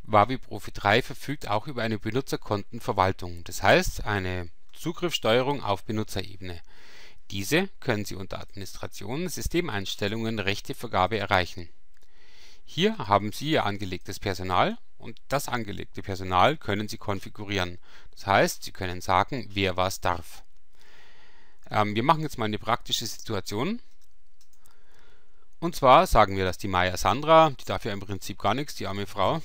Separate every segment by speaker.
Speaker 1: Wavi Profi 3 verfügt auch über eine Benutzerkontenverwaltung, das heißt eine Zugriffssteuerung auf Benutzerebene. Diese können Sie unter Administration, Systemeinstellungen, Rechtevergabe erreichen. Hier haben Sie Ihr angelegtes Personal und das angelegte Personal können Sie konfigurieren. Das heißt, Sie können sagen, wer was darf. Wir machen jetzt mal eine praktische Situation. Und zwar sagen wir, dass die Maya Sandra, die darf ja im Prinzip gar nichts, die arme Frau.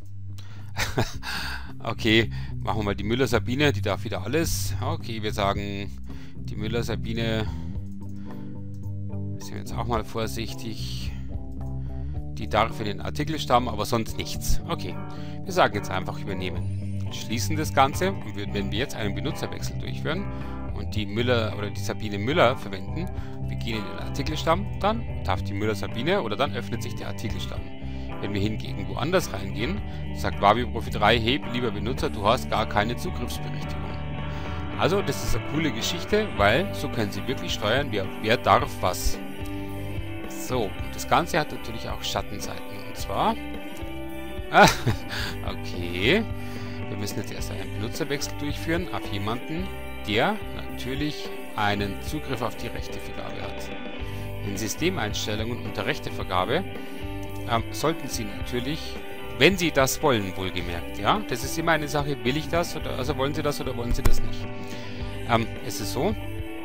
Speaker 1: Okay, machen wir mal die Müller Sabine, die darf wieder alles. Okay, wir sagen, die Müller Sabine, sind wir jetzt auch mal vorsichtig, die darf in den Artikelstamm, aber sonst nichts. Okay, wir sagen jetzt einfach übernehmen. Schließen das Ganze und wenn wir jetzt einen Benutzerwechsel durchführen und die Müller oder die Sabine Müller verwenden, wir gehen in den Artikelstamm, dann darf die Müller Sabine oder dann öffnet sich der Artikelstamm. Wenn wir hingegen woanders reingehen, sagt Wavi Profi 3, hey, lieber Benutzer, du hast gar keine Zugriffsberechtigung. Also das ist eine coole Geschichte, weil so können Sie wirklich steuern, wer darf was. So, und das Ganze hat natürlich auch Schattenseiten. Und zwar, okay, wir müssen jetzt erst einen Benutzerwechsel durchführen auf jemanden, der natürlich einen Zugriff auf die Rechtevergabe hat. In Systemeinstellungen unter Rechtevergabe sollten Sie natürlich, wenn Sie das wollen, wohlgemerkt, ja, das ist immer eine Sache, will ich das, oder also wollen Sie das oder wollen Sie das nicht. Es ist so,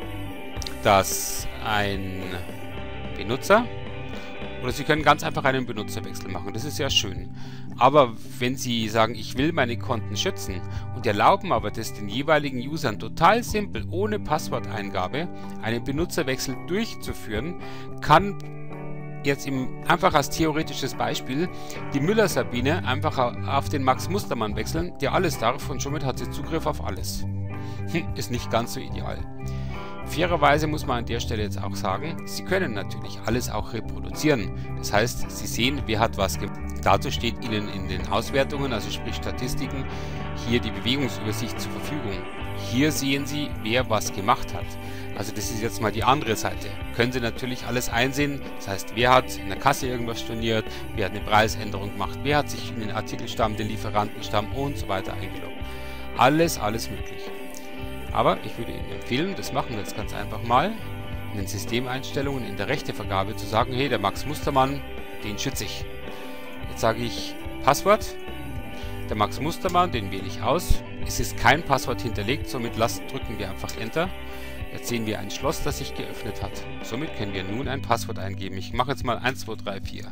Speaker 1: dass ein Benutzer, oder Sie können ganz einfach einen Benutzerwechsel machen, das ist ja schön. Aber wenn Sie sagen, ich will meine Konten schützen und erlauben aber das den jeweiligen Usern total simpel, ohne Passworteingabe, einen Benutzerwechsel durchzuführen, kann jetzt einfach als theoretisches Beispiel die Müller Sabine einfach auf den Max Mustermann wechseln, der alles darf und somit hat sie Zugriff auf alles. Ist nicht ganz so ideal. Fairerweise muss man an der Stelle jetzt auch sagen, Sie können natürlich alles auch reproduzieren. Das heißt, Sie sehen, wer hat was gemacht. Dazu steht Ihnen in den Auswertungen, also sprich Statistiken, hier die Bewegungsübersicht zur Verfügung. Hier sehen Sie, wer was gemacht hat. Also das ist jetzt mal die andere Seite. Können Sie natürlich alles einsehen, das heißt, wer hat in der Kasse irgendwas storniert, wer hat eine Preisänderung gemacht, wer hat sich in den Artikelstamm, den Lieferantenstamm und so weiter eingeloggt. Alles möglich. Aber ich würde Ihnen empfehlen, das machen wir jetzt ganz einfach mal, in den Systemeinstellungen in der Rechtevergabe zu sagen, hey, der Max Mustermann, den schütze ich. Jetzt sage ich Passwort, der Max Mustermann, den wähle ich aus. Es ist kein Passwort hinterlegt, somit drücken wir einfach Enter. Jetzt sehen wir ein Schloss, das sich geöffnet hat. Somit können wir nun ein Passwort eingeben. Ich mache jetzt mal 1234.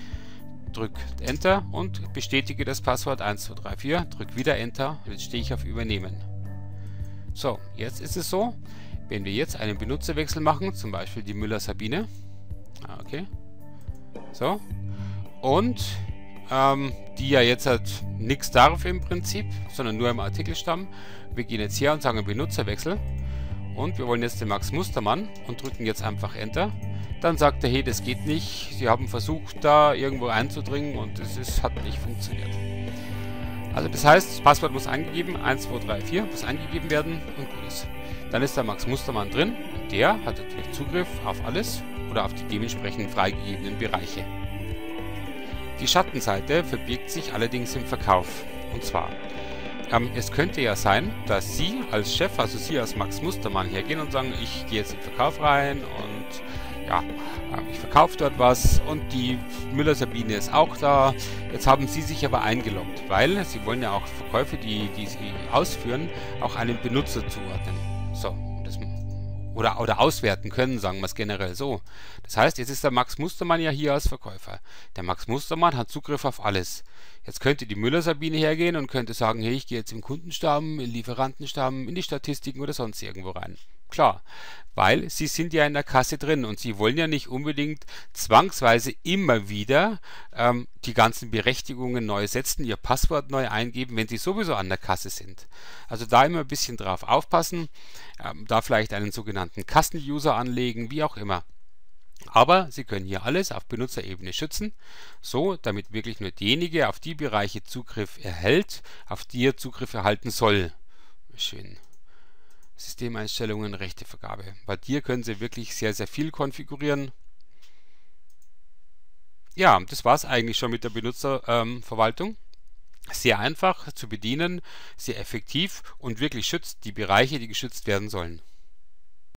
Speaker 1: Drück Enter und bestätige das Passwort 1234. Drück wieder Enter. Jetzt stehe ich auf Übernehmen. So, jetzt ist es so, wenn wir jetzt einen Benutzerwechsel machen, zum Beispiel die Müller Sabine. Okay. So. Und die ja jetzt halt nichts darf im Prinzip, sondern nur im Artikelstamm. Wir gehen jetzt her und sagen Benutzerwechsel. Und wir wollen jetzt den Max Mustermann und drücken jetzt einfach Enter. Dann sagt er, hey, das geht nicht. Sie haben versucht, da irgendwo einzudringen und es hat nicht funktioniert. Also das heißt, das Passwort muss eingegeben, 1234 muss eingegeben werden und gut ist. Dann ist der Max Mustermann drin und der hat natürlich Zugriff auf alles oder auf die dementsprechend freigegebenen Bereiche. Die Schattenseite verbirgt sich allerdings im Verkauf. Und zwar, es könnte ja sein, dass Sie als Chef, also Sie als Max Mustermann hergehen und sagen, ich gehe jetzt in den Verkauf rein und ja, ich verkaufe dort was und die Müller Sabine ist auch da. Jetzt haben Sie sich aber eingeloggt, weil Sie wollen ja auch Verkäufe, die Sie ausführen, auch einem Benutzer zuordnen. So, oder auswerten können, sagen wir es generell so. Das heißt, jetzt ist der Max Mustermann ja hier als Verkäufer. Der Max Mustermann hat Zugriff auf alles. Jetzt könnte die Müller Sabine hergehen und könnte sagen, hey, ich gehe jetzt im Kundenstamm, im Lieferantenstamm, in die Statistiken oder sonst irgendwo rein. Klar, weil Sie sind ja in der Kasse drin und Sie wollen ja nicht unbedingt zwangsweise immer wieder die ganzen Berechtigungen neu setzen, Ihr Passwort neu eingeben, wenn Sie sowieso an der Kasse sind. Also da immer ein bisschen drauf aufpassen, da vielleicht einen sogenannten Kassen-User anlegen, wie auch immer. Aber Sie können hier alles auf Benutzerebene schützen, so damit wirklich nur derjenige auf die Bereiche Zugriff erhält, auf die er Zugriff erhalten soll. Schön. Systemeinstellungen, Rechtevergabe. Bei dir können Sie wirklich sehr, sehr viel konfigurieren. Ja, das war es eigentlich schon mit der Benutzerverwaltung. Sehr einfach zu bedienen, sehr effektiv und wirklich schützt die Bereiche, die geschützt werden sollen.